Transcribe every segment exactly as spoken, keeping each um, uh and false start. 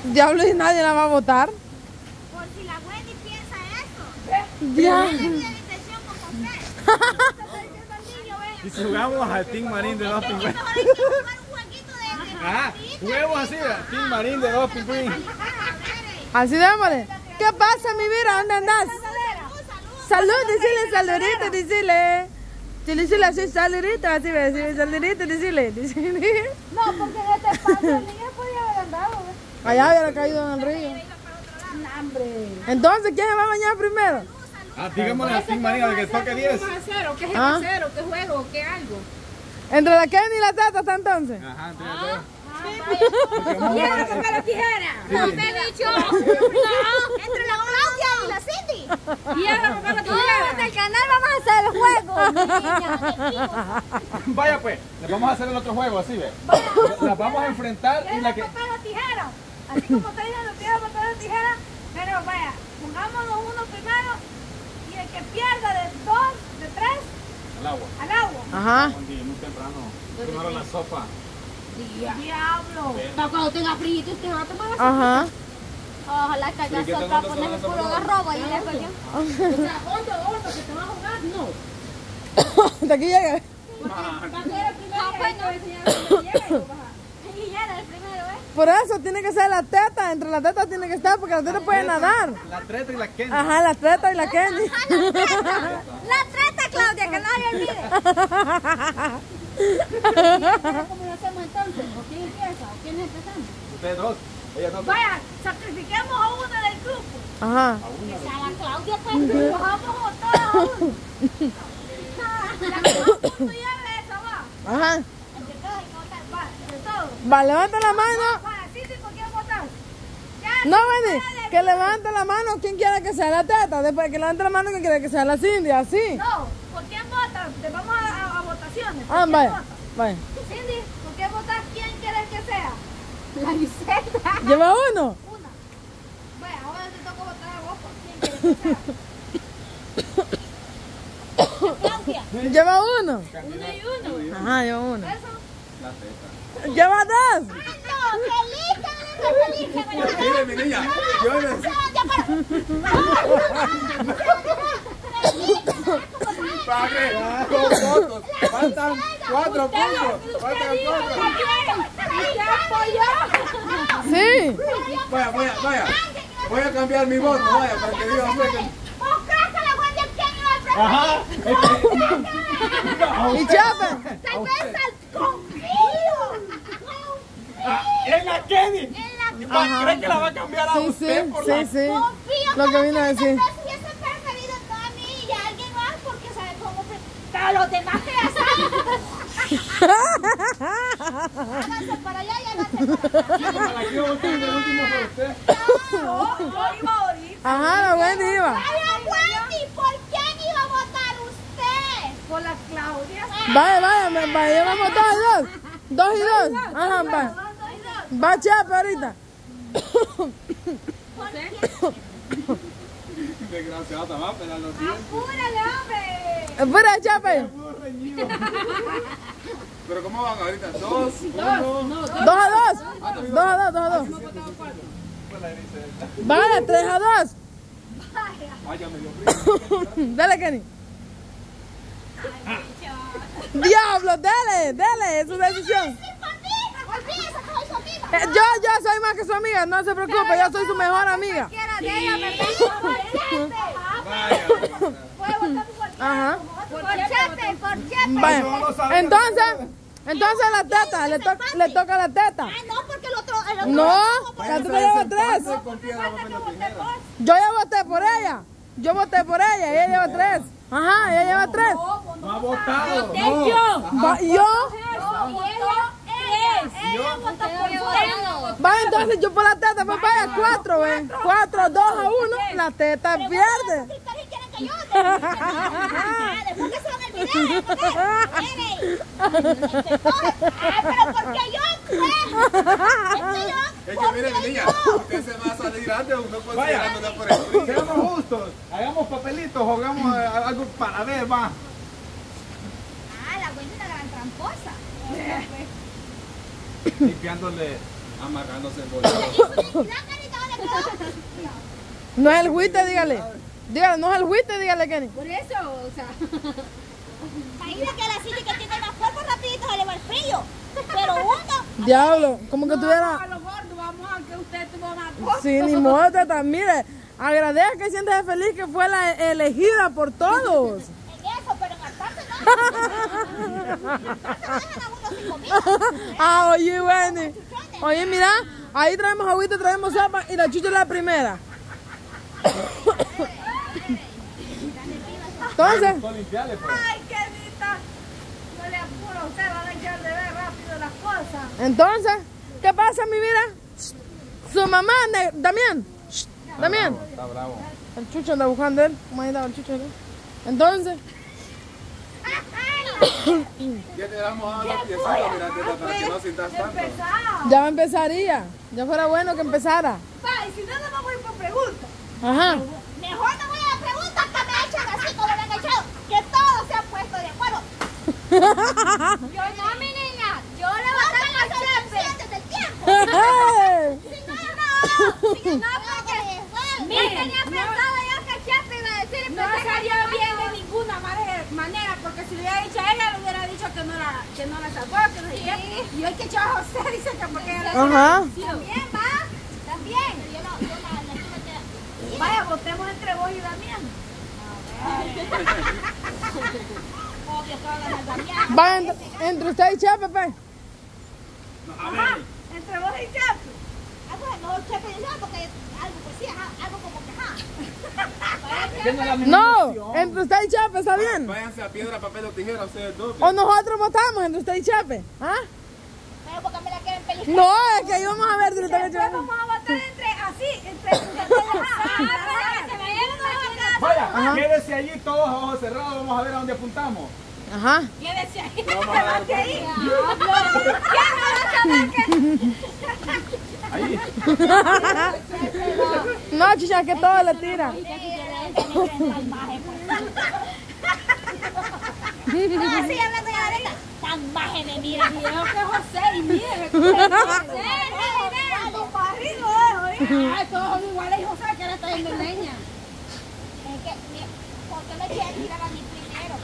Diablo, y nadie la va a votar. Por si la Wendy piensa eso. Ya. Y si jugamos al Team Marín de dos pingüinos. Ah, juguemos así, Team Marín de dos pingüinos. Así démosle. ¿Qué pasa, mi vida? ¿Dónde andas? Salud, decirle saludito, decirle. Si le decirle así, saludito, así ve, decirle saludito, decirle. decirle. No, porque en este espacio el niño podía haber andado. ¿Ves? Allá hubiera caído en el río. Hambre. Entonces, ¿quién se va a bañar primero? Ah, dígamosle a Team Marín a que toque diez. ¿Qué vamos a hacer? ¿O qué es Ah. hacer? ¿O qué juego? ¿O qué algo? Entre la Kenny y la Tata está entonces. Ajá, entre las dos. ¿Piedra, papel o tijera? No te he dicho. No, entre la Claudia y la Cindy. ¿Piedra, papel o No, tijera? en el canal vamos a hacer el juego. Vaya pues, les vamos a hacer el otro juego, así ve. Las vamos a enfrentar y la que... Papel o tijera. Así como te dicen los piedra, papel o tijera. Pero vaya, pongámonos uno primero y el que pierda de dos, de tres, Al agua. al agua. Ajá. Un día muy temprano. Primero la sopa. Diablo. Para cuando tenga frío, usted va a tomar así. Ajá. Ojalá que haya Sí, que sopa, tomando ponerle sopa, puro sopa. garrobo y le hago yo. O sea, hondo, hondo, que te vas a jugar. No. Hasta aquí llega. Para que era el primero Ah, que bueno. te va a enseñar a cómo llega y lo baja. Y ya era el primero, ¿eh? Por eso tiene que ser la teta. Entre las tetas tiene que estar porque la teta puede nadar. La treta y la Kenny. Ajá, la teta y la Kenny. La treta, Claudia, que nadie olvide. ¿Cómo lo hacemos entonces? ¿O quién empieza? ¿O quién empezamos? Ustedes dos. Ellas dos. Vaya, sacrifiquemos a uno del grupo. Ajá. Que sea la Claudia, pues. Cojamos a todas a uno. La que más punto lleve esa va. Ajá. Entre todos hay que votar, va, entre todos. Va, levanta la mano. Va, sí, sí, ¿por quién votar? Ya, No, sí, Wendy, dale. que levante la mano quien quiera que sea la teta. Después que levante la mano quien quiera que sea la Cindy, así. No, ¿por quién vota? Te vamos a, a, a votaciones. ¿Por Ah, quién vaya, vota? vaya. Cindy, ¿por qué votas? ¿Quién quieres que sea? La Vicenta. Lleva uno. Una. Bueno, ahora te toca votar a vos por quién quieres que sea. Claudia. Lleva uno. Uno y uno. Ajá, lleva uno. Eso. La teta. Lleva dos. ¡Ay, no! ¡Feliz, que me feliz, Mire, mi niña. Yo me... Padre, dos votos. Faltan cuatro puntos. Faltan cuatro. ¡Usted apoyó! Sí. Vaya, vaya, vaya. Voy a cambiar mi voto, vaya, para que diga usted que... ¿Vos crees que la Wendy quién iba a preferir? Ajá. Y Chape. Tal vez al confío. Ah, es la Kenny. En la Ajá. ¿Cree que la va a cambiar a Sí, usted sí, por sí, la... sí. confío. Lo que vino a decir. Tal vez hubiese preferido a mí y a alguien más porque sabe cómo... pre- Pero los demás que ya saben. Háganse para allá y háganse para acá. Para la que iba a votar de último por usted. No, yo iba a oír. Ajá, la Wendy iba. Vaya, Wendy, ¿por quién iba a votar usted? Por la Claudia. Vaya, vaya, me- vaya, llevamos dos y dos. Dos y dos. Ajá, va. Va Chape ahorita. Desgraciada, va a pelar los dientes. ¡Apúrale, hombre! Espera, Chape. Puro reñido. Pero ¿cómo van ahorita? Dos, uno... Dos a dos. Dos a dos, dos a dos. Vaya, tres a dos. Vaya, me dio frío. Dale, Kenny. Diablo, dale, dale, es su decisión. Olvídese que soy su amiga. Eh, Yo, yo soy más que su amiga, no se preocupe, yo soy su mejor amiga. Quiera de ella, me tengo por Chepe. Vaya. Puede votar por Ajá. Por Chepe, por Chepe. Vaya. Entonces, entonces la teta, le, to- le toca la teta. Ah, no, porque el otro... El otro No, como la teta lleva tres. Con piedra, papel o tijera. Yo ya voté por ella. Yo voté por ella, ella lleva tres. Ajá, ella lleva tres. No ha votado. yo. Va- yo, Ella votó por usted. va entonces yo por la teta, pues vaya, cuatro, ven. Cuatro, dos a uno, la teta pierde. Ustedes quieren que yo... Ah, después que se van a olvidar. Ah, pero porque yo... Es que mire, mi niña, usted se va a salir antes, uno considerando por el frío. Seamos justos, hagamos papelitos, jugamos a- a algo para ver, va. Ah, la Wendy es una gran tramposa. Limpiándole Amarrándose en bolsas. No es el juiste, dígale. Dígale, no es el juiste, dígale, Kenny. Por eso, o sea. Imagínate que la Cindy que tiene más cuerpo rapidito se le va el frío. Pero uno... Diablo, como que tuviera... A los gordos, vamos a que usted tuvo más cosas. Sí, ni modo, tata. Mire, agradezca y siéntese feliz que fue la elegida por todos. En eso, pero en hartarse no. En hartarse dejan a uno sin comida. Ah, oye, Wendy. Oye, mira, ahí traemos agüita, traemos sopa y la chucha es la primera. Entonces, Ay, qué nita. No le apuro a usted, van a echar de ver rápido las cosas. entonces, ¿qué pasa, mi vida? Su mamá, ne- Damián. Shh, Damián. Está bravo. El chucho anda buscando él. ¿Cómo ha ido el chucho? ¿No? Entonces, Ya te damos a la piecita, mira, teta, para que no sientas tanto. Empezado. ya empezaría. Ya fuera bueno que empezara. Pa, y si no, no vamos a ir por preguntas. Ajá. Mejor no voy a preguntar que me echen así como me han echado. Que todos se han puesto de acuerdo. Yo no, mi niña. Yo le voy a dar más chepe. Antes del tiempo. ¡Hey! Si no, no. Si no, porque... Mira, tenía pensado yo que chepe iba a decir. No salió bien de ninguna mare- manera, porque si le hubiera dicho a ella, le hubiera dicho que no la, que no la salvó, que no sé qué. Y hoy que echó a José, dice que porque ella la Ajá. También, va. También. Yo no, yo la, la chica que... Vaya, votemos entre vos y Damián. Obvio que hablan de Damián. Va entre, entre usted y Chepe, pues. Ajá, entre vos y Chepe. Ah, bueno, no, chepe, yo porque algo, pues sí, ajá, algo como que ajá. No, entre usted y Chepe, ¿está bien? Váyanse a piedra, papel o tijera, ustedes dos. O nosotros votamos entre usted y Chepe. ¿Ah? Pero porque me la quieren pellizcar. No, es que ahí vamos a ver directamente. Después vamos a votar entre así, entre Vaya, quédese allí todos a ojos cerrados, vamos a ver a dónde apuntamos. Ajá. Quédese ahí. Vamos a dar- ahí. ¿Quién no va a saber que Ahí. No, chicha, que todo le tira. No, sí, hablando ya de neta. Tan maje me mira. Creo que José y mire, José, no, para arriba, eh, ay, todos son iguales y José que le está yendo leña. Es que, mi- ¿por qué me quieren tirar a mí primero?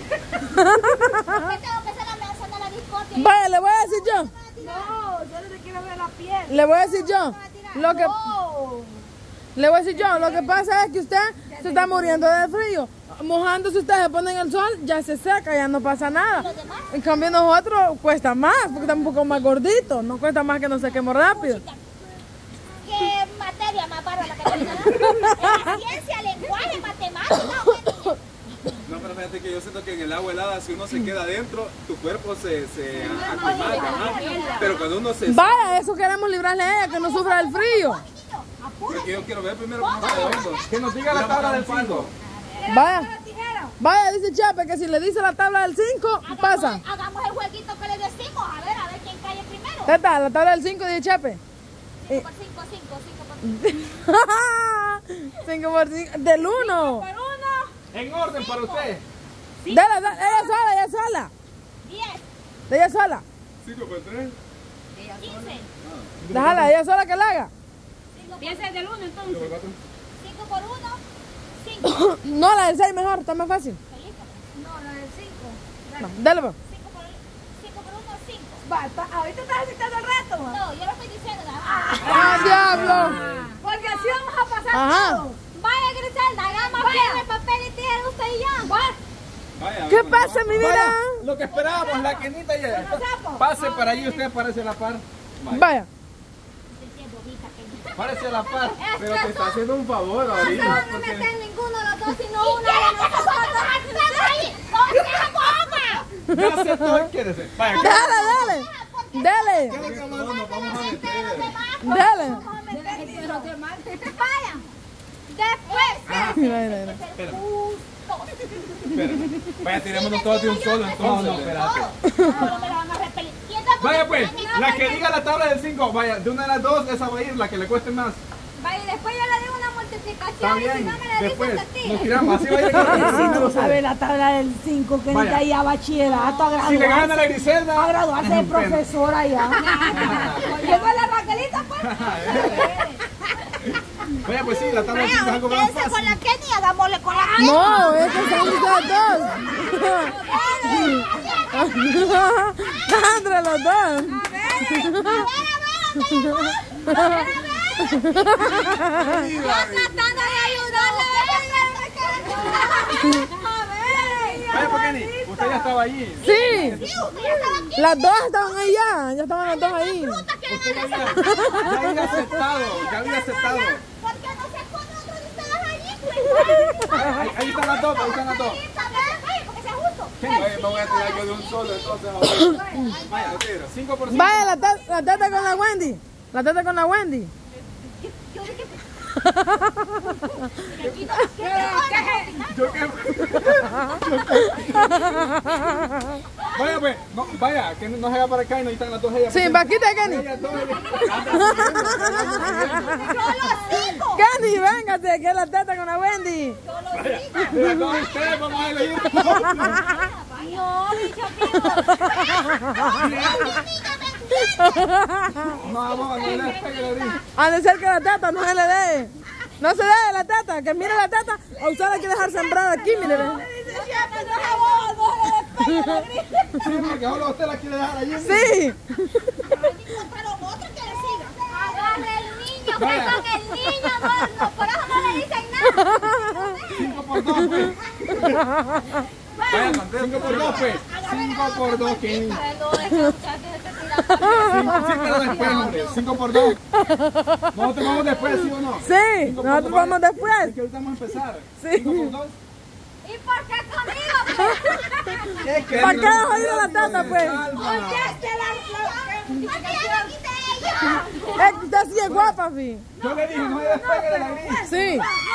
¿Por qué tengo que ser la mesa de la discordia? Vaya, le voy a decir yo. No, yo no te quiero ver la piel. Le voy a decir yo. Lo que, No. le voy a decir yo. Lo que pasa es que usted se está muriendo de frío. Mojándose usted se pone en el sol, ya se seca, ya no pasa nada. En cambio nosotros cuesta más, porque estamos un poco más gorditos. No cuesta más que nos sequemos rápido. ¿Qué materia más bárbara que tiene? Es la ciencia, lenguaje, matemática. No, pero fíjate que yo siento que en el agua helada, si uno se queda adentro, tu cuerpo se, se aclimata, ¿no? Pero cuando uno se... Vaya, eso queremos librarle a ella, que no sufra del frío. Porque yo quiero ver primero cómo está redondo. Que nos diga la tabla del cinco. Vaya, vaya, dice Chepe que si le dice la tabla del cinco, pasa. Hagamos el jueguito que le decimos. A ver, a ver quién cae primero. Teta, la tabla del cinco, dice Chepe. cinco por cinco, cinco, cinco por cinco. cinco por cinco, del uno. Por uno. En orden para usted. Dale, dale, ella sola, ella sola. diez, De ella sola. cinco por tres. quince, Déjala, ella sola que la haga. Piensa del uno entonces. cinco por uno, cinco. No, la del seis mejor, está más fácil. No, la del cinco. No, dale, pues. cinco por cinco por uno, cinco. Va, pa- ahorita estás aceptando el reto, va. No, yo lo estoy diciendo. nada más. ¡Ah, diablo! Porque así vamos a pasar Ajá. todo. Vaya, Griselda, hagamos Vaya. piedra, papel y tijera usted y ya. Va. Vaya, ¿Qué vamos, pasa, vamos. mi vida? Vaya, lo que esperábamos, la quenita ya. Pase para allí, usted aparece a la par. Vaya. Párese a la par. Pero te está haciendo un favor No se ahorita. van a porque- meter ninguno de los dos, sino ¿Y una qué de es que nosotros hacemos ahí? ¡No se Ya aceptó, quédese. Vaya, Dale, dale. Dale. ¿qué es lo que vamos vamos a meter? Dale. Vaya. Después. Mira, mira, mira. Espérame, Justos. espérame. Vaya, tirémonos todos de un solo, entonces. No, Espérate. no me la van a repelir. ¿Y entonces Vaya por qué pues, me la que diga la tabla del cinco, vaya, de una de las dos, esa va a ir, la que le cueste más. Vaya, y después yo le digo una multiplicación. Está Y si bien, no me la después dices a ti. nos tiramos, así va a llegar. Si no sabe la tabla del cinco, que Vaya. necesita ir a bachillerato, a Si le gana graduarse, la Griselda, a graduarse de es un pena. profesora ya. Llegó la Vaya, pues sí, la tabla de cinco es algo más Quédense con fácil. la Kenny, hagámosle con la Kenny. No, es que son ustedes dos. Entre los dos. Tratando de ayudarle. Vaya, pues Kenny, usted ya estaba allí. Sí, Sí, usted ya estaba aquí. las dos estaban ahí ya. Ya estaban las dos ahí. Puta, que Usted ya le había, ya había aceptado, ya había aceptado. ¿Por qué no se pone otro de ustedes allí, pues? Ahí, ahí están las dos, ahí están las dos. Vaya, porque sea justo. Oye, me voy a tirar yo de un solo, entonces. Vaya, lo tiro. cinco por cinco. Vaya, la, ta- la tata con la Wendy. La tata con la Wendy. Yo qué. Vaya, pues, no, vaya, que no se haga para acá y no están las dos ellas. Sí, vaquita, Kenny. Ellas dos, ellas- Kenny, véngase, que es la tata con la Wendy. De las dos ustedes vamos a elegir. No, bicho, No, vamos, no le despegue la orilla. Ha de ser que la tata no se le dé. No se dé la tata, que mire la tata. A usted hay que dejar sembrada aquí, mire. Sí, porque ahora usted la quiere dejar allí. Sí. pero otro que le siga. Agarre el niño, que Vaya. con el niño, no, no, por eso no le dicen nada. cinco por dos, pues. Vaya, cinco por dos, pues. cinco por dos, Kenny. Sí, pero después, hombre. cinco por dos. Nosotros vamos después, ¿sí o no? Sí, nosotros vamos Es después. que ahorita vamos a empezar. Sí. cinco por dos. ¿Y por qué conmigo, pues? Es que ¿Para qué vas a ir a la tata, pues? Calma. Porque ya me quité ella. Es que usted sí es guapa, fi. Yo le dije, no se despegue de la gris. Sí.